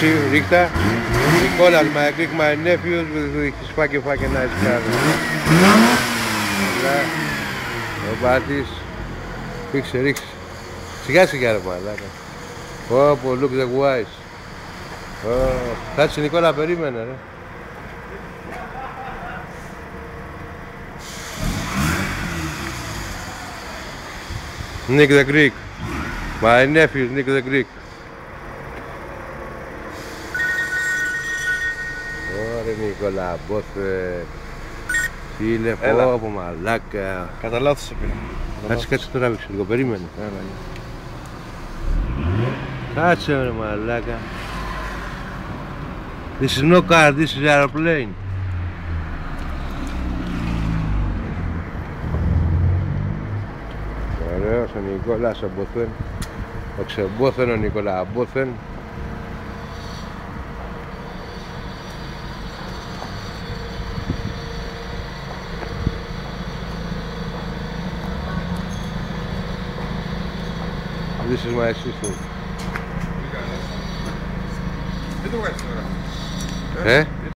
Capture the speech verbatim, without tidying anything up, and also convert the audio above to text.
Ρίξει, ρίχτα. Νικόλας, my Greek, my nephews with his fucking fucking nice car. Ο Μπάτης. Ρίξε, ρίξε. Σιγά σιγά ρε μαλάκα. Όπο, look the wise. Κάτσε Νικόλα, περίμενε ρε. Nick the Greek. My nephew, Nick the Greek. Ωραία Νικόλα, μπόθε. Φίλε, πω πω μαλάκα. Κατά λάθος σε πήρα. Κάτσε, κάτσε τώρα βήξε λίγο, περίμενε. Κάτσε ρε μαλάκα. This is no car, this is airplane. Ωραίος ο Νικόλας ο Μπόθεν. Ο ξεμπόθεν ο Νικόλα Μπόθεν. This is my sister. Δεν το βγάζεις τώρα. Ε?